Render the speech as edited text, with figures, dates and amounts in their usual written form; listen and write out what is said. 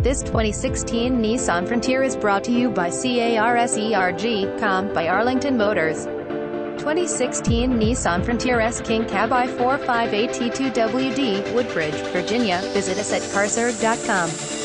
This 2016 Nissan Frontier is brought to you by CARSERG.com by Arlington Motors. 2016 Nissan Frontier S King Cab I458T2WD, Woodbridge, Virginia. Visit us at CARSERG.com.